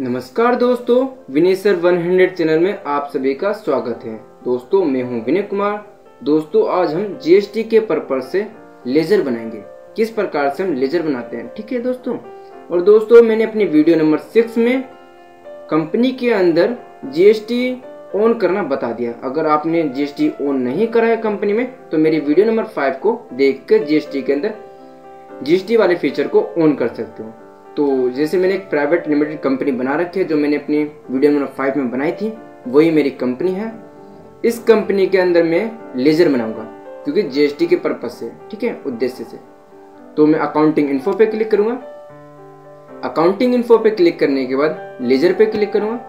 नमस्कार दोस्तों, विनय sir 100 channel में आप सभी का स्वागत है। दोस्तों मैं हूं विनय कुमार। दोस्तों आज हम जीएसटी के पर्पज से लेजर बनाएंगे, किस प्रकार से हम लेजर बनाते हैं, ठीक है दोस्तों। और दोस्तों मैंने अपनी वीडियो नंबर 6 में कंपनी के अंदर जीएसटी ऑन करना बता दिया। अगर आपने जीएसटी ऑन नहीं करा है कंपनी में तो मेरी वीडियो नंबर 5 को देख कर जीएसटी के अंदर जीएसटी वाले फीचर को ऑन कर सकते हो। तो जैसे मैंने एक प्राइवेट लिमिटेड कंपनी बना रखी है जो मैंने अपनी वीडियो नंबर 5 में बनाई थी, वही मेरी कंपनी है। इस कंपनी के अंदर मैं लेजर बनाऊंगा क्योंकि जीएसटी के पर्पज से, ठीक है, उद्देश्य से। तो मैं अकाउंटिंग इन्फो पे क्लिक करूंगा। अकाउंटिंग इन्फो पे क्लिक करने के बाद लेजर पे क्लिक करूंगा।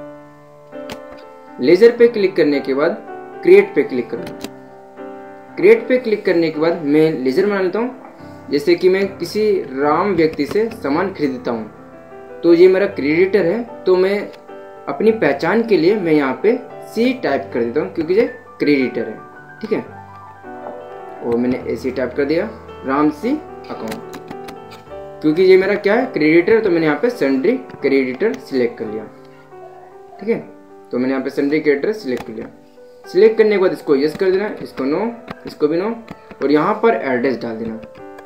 लेजर पे क्लिक करने के बाद क्रिएट पे क्लिक करूंगा। क्रिएट पे क्लिक करने के बाद मैं लेजर बना लेता हूँ। जैसे कि मैं किसी राम व्यक्ति से सामान खरीदता हूँ तो ये मेरा क्रेडिटर है, तो मैं अपनी पहचान के लिए मैं यहाँ पे सी टाइप कर देता हूँ क्योंकि ये क्रेडिटर है, ठीक है। और मैंने ऐसे टाइप कर दिया राम सी अकाउंट, क्योंकि ये मेरा क्या है क्रेडिटर, तो मैंने यहाँ पे सन्ड्री क्रेडिटर सिलेक्ट कर लिया, ठीक है। तो मैंने यहाँ पे सन्ड्री क्रेडिटर सिलेक्ट कर लिया। सिलेक्ट करने के बाद इसको यस कर देना, इसको नो, इसको भी नो, और यहाँ पर एड्रेस डाल देना।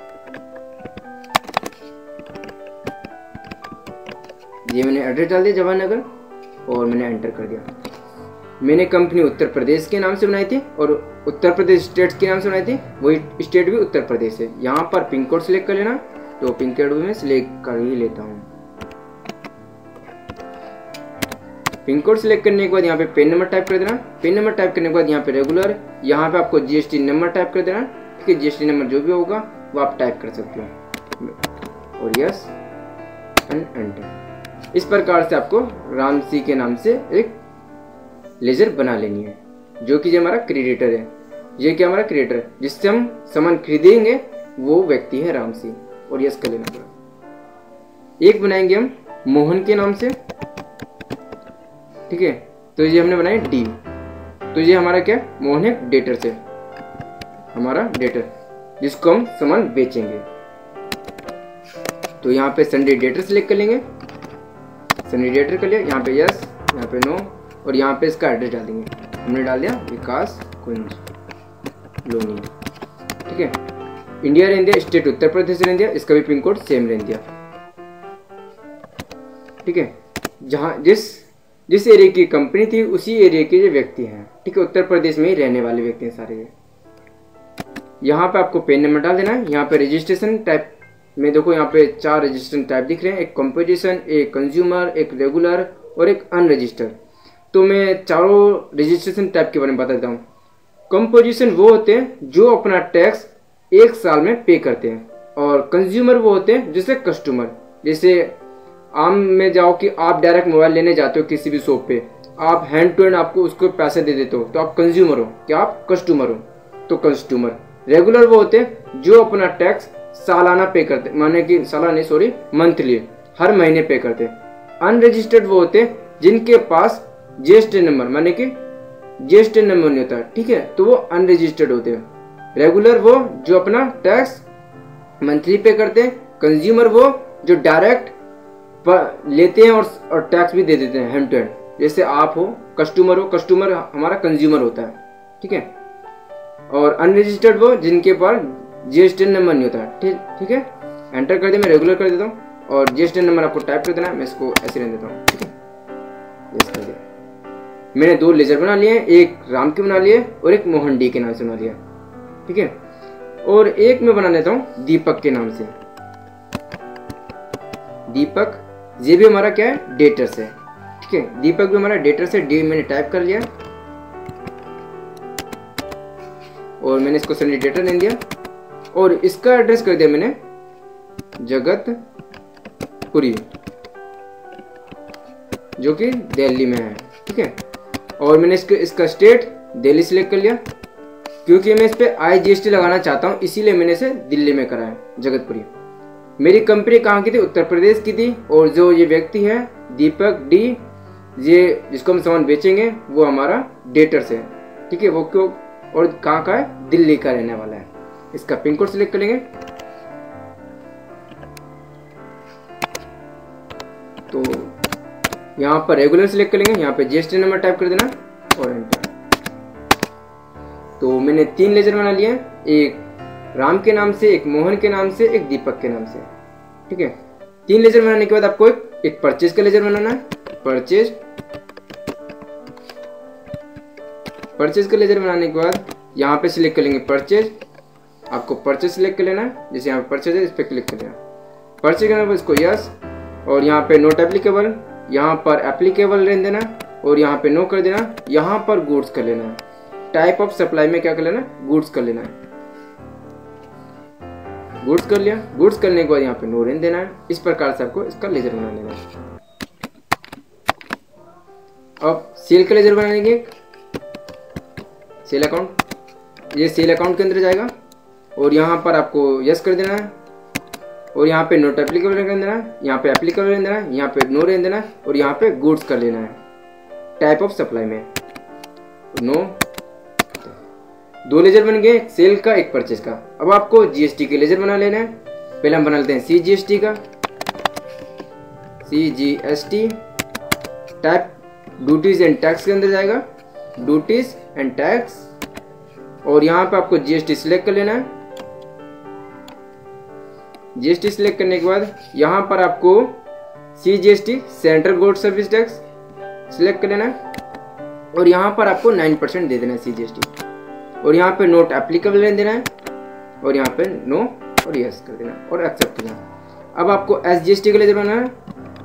ये मैंने एड्रेस डाल दिया जवाहर, और मैंने एंटर कर दिया। मैंने कंपनी उत्तर प्रदेश के नाम से बनाई थी और उत्तर प्रदेश स्टेट के नाम से बनाई थी, वही स्टेट भी उत्तर प्रदेश है। यहाँ पर पिन कोड सिलेक्ट कर लेना, तो पिन कोड भी मैं सिलेक्ट कर ही लेता हूँ। पिन कोड सिलेक्ट करने के बाद यहाँ पे पेन नंबर टाइप कर देना। पेन नंबर टाइप करने के बाद यहाँ पे रेगुलर, यहाँ पे आपको जीएसटी नंबर टाइप कर देना, ठीक है। जीएसटी नंबर जो भी होगा वो आप टाइप कर सकते हो, और यस एंड एंटर। इस प्रकार से आपको राम सी के नाम से एक लेजर बना लेनी है, जो कि हमारा क्रेडिटर है। ये क्या हमारा क्रेडिटर जिससे हम सामान खरीदेंगे वो व्यक्ति है राम सी, और यस कर लेना पड़ा। एक बनाएंगे हम मोहन के नाम से, ठीक है। तो ये हमने बनाई डी, तो ये हमारा क्या मोहन है डेटर से, हमारा डेटर जिसको हम सामान बेचेंगे। तो यहाँ पे संडे डेटर सिलेक्ट कर लेंगे, सनी डेटर कर लिया, यहाँ पे यस, यहाँ पे नो, और यहाँ पे इसका एड्रेस डाल देंगे। हमने डाल दिया विकास कुंज लोनी, ठीक है। इंडिया रहने दिया, स्टेट उत्तर प्रदेश रहने दिया, इसका भी पिन कोड सेम रहने दिया, ठीक है। जहाँ जिस एरिया की कंपनी थी उसी एरिया के जो व्यक्ति हैं, ठीक है, उत्तर प्रदेश में ही रहने वाले व्यक्ति हैं सारे। यहाँ पे आपको पेन नंबर डाल देना है। यहाँ पे रजिस्ट्रेशन टाइप में देखो, यहाँ पे 4 रजिस्ट्रेशन टाइप दिख रहे हैं, एक कंपोजिशन, एक कंज्यूमर, एक रेगुलर और एक अनरजिस्टर्ड। तो मैं चारों रजिस्ट्रेशन टाइप के बारे में बता देता हूँ। कंपोजिशन वो होते हैं जो अपना टैक्स 1 साल में पे करते हैं, और कंज्यूमर वो होते हैं जैसे कस्टमर। जैसे आम में जाओ कि आप डायरेक्ट मोबाइल लेने जाते हो किसी भी शॉप पे, आप हैंड टू हैंड आपको उसको पैसे दे देते हो, तो आप कंज्यूमर हो, क्या आप कस्टमर हो, तो कस्टमर। रेगुलर वो होते हैं जो अपना टैक्स सालाना पे करते, माने कि सालाना नहीं सॉरी मंथली, हर महीने पे करते। अनरजिस्टर्ड वो होते हैं जिनके पास जीएसटी नंबर, माने कि जीएसटी नंबर नहीं होता, ठीक है, तो वो अनरजिस्टर्ड होते हैं। रेगुलर वो जो अपना टैक्स मंथली पे करते हैं। कंज्यूमर वो जो डायरेक्ट लेते हैं और टैक्स भी दे देते हैं हैंड टू हैंड, जैसे आप हो कस्टमर हो, कस्टमर हमारा कंज्यूमर होता है, ठीक है। और अनरजिस्टर्ड वो जिनके पास जीएसटी नंबर नहीं होता, ठीक है। एंटर कर दिया, मैं रेगुलर कर देता हूँ, और जीएसटी नंबर आपको टाइप कर देना, मैं इसको ऐसे रहने देता हूँ, ठीक है। यस कर दिया। मैंने 2 लेजर बना लिए, एक राम के बना लिए और एक मोहन डी के नाम से बना लिया, ठीक है। और एक मैं बना लेता हूँ दीपक के नाम से। दीपक ये भी हमारा क्या है डेटर से, ठीक है। दीपक भी हमारा डेटर से, डी मैंने टाइप कर लिया, और मैंने इसको सनी डेटर दे दिया, और इसका एड्रेस कर दिया मैंने जगतपुरी, जो कि दिल्ली में है, ठीक है। और मैंने इसका स्टेट दिल्ली सिलेक्ट कर लिया, क्योंकि मैं इस पे IGST लगाना चाहता हूँ, इसीलिए मैंने इसे दिल्ली में करा है, जगतपुरी। मेरी कंपनी कहाँ की थी, उत्तर प्रदेश की थी, और जो ये व्यक्ति है दीपक डी, ये जिसको हम सामान बेचेंगे वो हमारा डेटर से, ठीक है। वो क्यों और कहाँ का है, दिल्ली का रहने वाला है। इसका पिन कोड सिलेक्ट कर लेंगे, तो यहाँ पर रेगुलर सिलेक्ट कर लेंगे, यहाँ पे जीएसटी नंबर टाइप कर देना और एंटर। तो मैंने 3 लेजर बना लिए, एक राम के नाम से, एक मोहन के नाम से, एक दीपक के नाम से। ठीक है, 3 लेजर बनाने के बाद आपको एक परचेज का लेजर बनाना है। परचेज का लेजर बनाने के बाद यहाँ पे सिलेक्ट कर लेंगे परचेज। आपको परचेज सिलेक्ट कर लेना है, जैसे यहाँ पे परचेज है इस पर क्लिक कर लेना। परचेज करने पर इसको यस, और यहाँ पे नॉट एप्लीकेबल, यहाँ पर एप्लीकेबल रहने देना और यहाँ पे नो कर देना। यहाँ पर गुड्स कर लेना है, टाइप ऑफ सप्लाई में क्या कर लेना, गुड्स कर लेना है। गुड्स कर लिया, गुड्स करने के बाद यहाँ पे नो रहने देना है। इस प्रकार से आपको इसका लेजर बना लेना है। अब सेल का लेजर बनाएंगे, सेल अकाउंट, ये सेल अकाउंट के अंदर जाएगा और यहाँ पर आपको यस कर देना है और यहाँ पे नोट एप्लीकेबल रहने देना है, यहाँ पे एप्लीकेबल रहने देना है, यहाँ पे नो रहने देना है और यहाँ पे गुड्स कर लेना है टाइप ऑफ सप्लाई में नो। 2 लेजर बन गए, सेल का, एक परचेज का। अब आपको जीएसटी के लेजर बना लेना है। पहले हम बना लेते हैं सीजीएसटी का। CGST type duties and tax के अंदर जाएगा, ड्यूटीज एंड टैक्स, और यहाँ पे आपको जीएसटी सिलेक्ट कर लेना है। जीएसटी सिलेक्ट करने के बाद यहाँ पर आपको CGST central goods service tax select कर लेना है और यहाँ पर आपको 9% दे देना है सीजीएसटी, और यहाँ पे नोट एप्लीकेबल रहने देना है और यहाँ पे नो और यस कर देना और एक्सेप्ट करना। अब आपको एसजीएसटी का लेजर बनाना है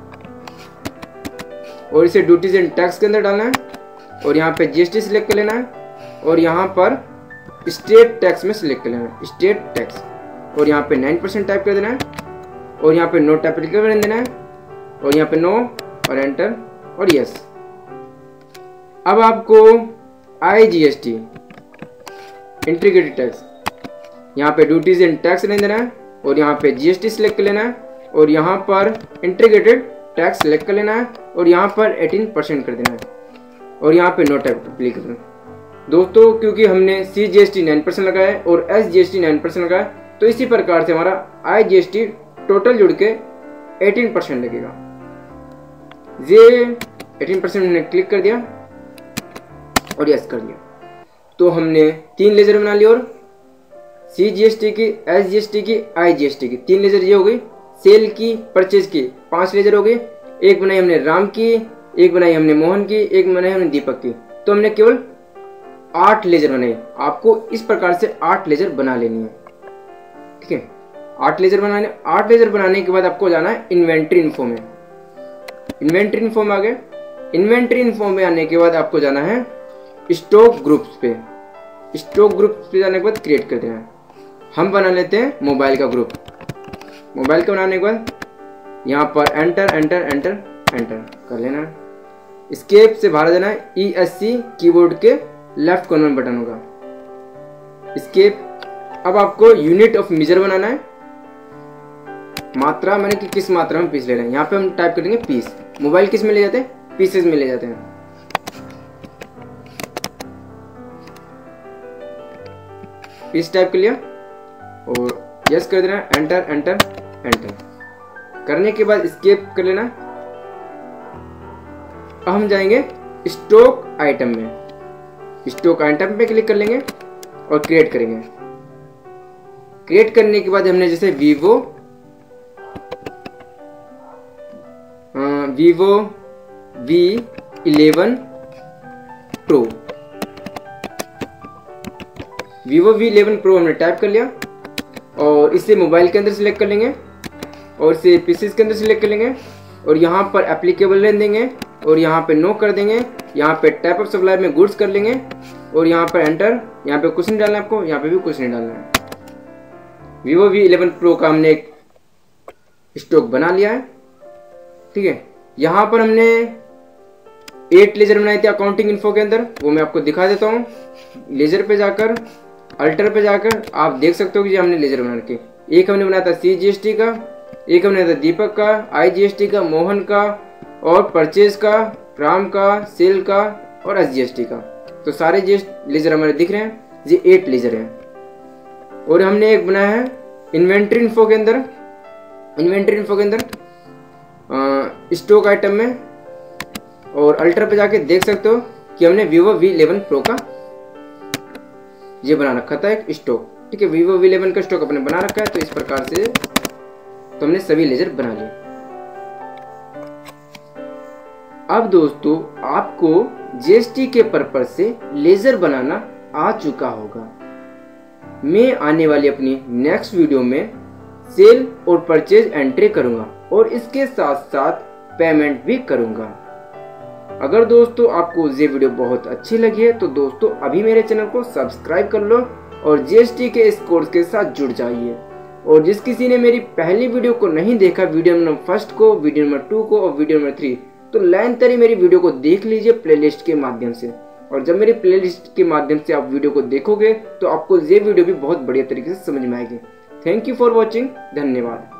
और इसे ड्यूटीज एंड टैक्स के अंदर डालना है और यहाँ पे जीएसटी सिलेक्ट कर लेना है और यहाँ पर स्टेट टैक्स में सिलेक्ट कर लेना है, स्टेट टैक्स, और यहाँ पे 9% टाइप कर देना है और यहाँ पे नोट एप्लीकेबल रहने देना है और यहाँ पे नो और एंटर और यस। अब आपको आईजीएसटी इंटीग्रेटेड टैक्स, यहाँ पे ड्यूटीज एंड टैक्स रहने देना है और यहाँ पे जीएसटी सिलेक्ट कर लेना है और यहाँ पर इंटीग्रेटेड टैक्स सिलेक्ट कर लेना है और यहाँ पर 18% कर देना है और यहाँ पे नोट एप्लीकेबल। दोस्तों क्योंकि हमने सीजीएसटी 9% लगाया है और एसजीएसटी 9% लगाया, तो इसी प्रकार से हमारा आईजीएसटी टोटल जुड़ के 18% लगेगा। ये 18% हमने क्लिक कर दिया और यस कर दिया। तो हमने 3 लेजर बना लिए और सीजीएसटी की, एसजीएसटी की, आईजीएसटी की 3 लेजर ये हो गई। सेल की, परचेज की 5 लेजर हो गए। एक बनाई हमने राम की, एक बनाई हमने मोहन की, एक बनाई हमने दीपक की। तो हमने केवल 8 लेजर बनाए। आपको इस प्रकार से 8 लेजर बना लेनी है। ठीक है, 8 लेजर बनाने। 8 लेजर बनाने के बाद आपको जाना है इन्वेंट्री इन्फो में। इन्वेंट्री इन्फो में आ गए। इन्वेंट्री इन्फो में आने के बाद आपको जाना है स्टॉक ग्रुप्स पे। स्टॉक ग्रुप्स पे जाने के बाद क्रिएट कर देना है। हम बना लेते हैं मोबाइल का ग्रुप। मोबाइल का बनाने के बाद यहाँ पर एंटर एंटर एंटर एंटर कर लेना है। एस्केप से बाहर जाना है। ESC कीबोर्ड के लेफ्ट कॉर्नर में बटन होगा, एस्केप। अब आपको यूनिट ऑफ मेजर बनाना है। मात्रा मैंने कि किस मात्रा में पीस ले रहे हैं, यहाँ पे हम टाइप करेंगे पीस। मोबाइल किस में ले जाते हैं, पीसेस में ले जाते हैं। पीस टाइप कर लिया और यस कर देना, एंटर एंटर एंटर करने के बाद एस्केप कर लेना। अब हम जाएंगे स्टॉक आइटम में। स्टॉक आइटम पे क्लिक कर लेंगे और क्रिएट करेंगे। क्रिएट करने के बाद हमने जैसे Vivo V11 Pro, Vivo V11 Pro हमने टाइप कर लिया और इसे मोबाइल के अंदर सिलेक्ट कर लेंगे और इसे पीसीज के अंदर सिलेक्ट कर लेंगे और यहाँ पर एप्लीकेबल रहने देंगे और यहाँ पे नो कर देंगे। यहाँ पे टाइप ऑफ सप्लाई में गुड्स कर लेंगे और यहाँ पर एंटर। यहाँ पे कुछ नहीं डालना है आपको, यहाँ पे भी कुछ नहीं डालना है। Vivo V11 Pro का हमने एक स्टॉक बना लिया है। ठीक है, यहाँ पर हमने 8 लेजर बनाए थे अकाउंटिंग इन्फो के अंदर, वो मैं आपको दिखा देता हूँ। लेजर पे जाकर, अल्टर पे जाकर आप देख सकते हो कि हमने लेजर बना के, एक हमने बनाया था सीजीएसटी का, एक हमने बनाया था दीपक का, आईजीएसटी का, मोहन का, और परचेज का, राम का, सेल का और एसजीएसटी का। तो सारे लेजर हमारे दिख रहे हैं, ये 8 लेजर हैं। और हमने एक बनाया है इन्वेंट्री इन्फो के अंदर। इन्वेंट्री इन्फो के अंदर स्टॉक आइटम में और अल्ट्रा पे जाके देख सकते हो कि हमने Vivo V11 Pro का ये बना रखा था एक स्टॉक। ठीक है, Vivo V11 का स्टॉक अपने बना रखा है। तो इस प्रकार से तो हमने सभी लेजर बना लिए। अब दोस्तों आपको GST के पर्पज से लेजर बनाना आ चुका होगा। मैं आने वाली अपनी नेक्स्ट वीडियो में सेल और परचेज एंट्री करूंगा और इसके साथ साथ पेमेंट भी करूंगा। अगर दोस्तों आपको ये वीडियो बहुत अच्छी लगी है तो दोस्तों अभी मेरे चैनल को सब्सक्राइब कर लो और GST के इस कोर्स के साथ जुड़ जाइए। और जिस किसी ने मेरी पहली वीडियो को नहीं देखा, वीडियो नंबर 1 को, वीडियो नंबर 2 को और वीडियो नंबर 3, तो लाइन तरी मेरी वीडियो को देख लीजिए प्लेलिस्ट के माध्यम से। और जब मेरी प्लेलिस्ट के माध्यम से आप वीडियो को देखोगे तो आपको ये वीडियो भी बहुत बढ़िया तरीके से समझ में आएगी। Thank you for watching. धन्यवाद।